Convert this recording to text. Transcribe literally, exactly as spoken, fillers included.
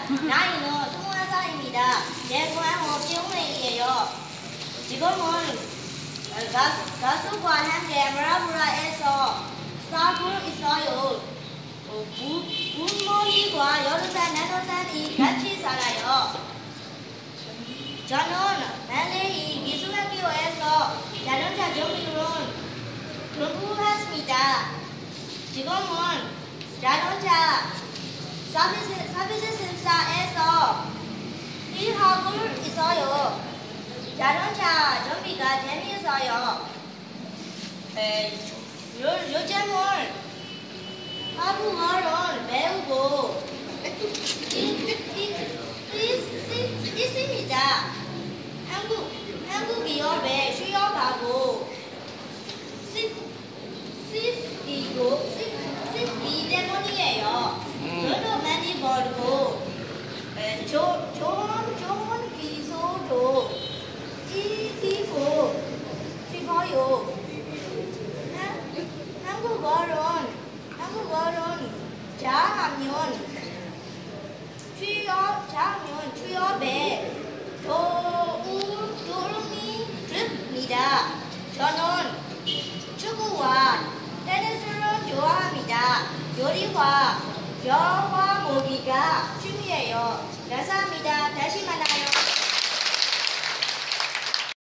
나이는 스물한 살입니다. 제 고향은 비웅이에요. 지금은 가수, 가수과 함께 브라브라에서 싸고 있어요. 어, 부, 부모님과 여러 살, 나눠 살이 같이 살아요. 저는 만레이 미술학교에서 자동차 정비론 공부했습니다. 지금은 자동차 서비스, 서비스 센터에서 일하고 있어요. 자동차 정비가 재미있어요. 에, 요, 요즘은 한국어를 배우고 있습니다. 한국, 한국 기업에 취업하고 싶이고 싶이 때문이에요. 돈도 많이 벌고 에, 조, 좋은, 좋은 기술도 익히고 싶어요. 한국어는 한국어는 잘하면 취업 잘하면 취업에 도움 도움이 됩니다. 저는 축구와 테니스를 좋아합니다. 요리와 영화 보기가 취미예요. 감사합니다. 다시 만나.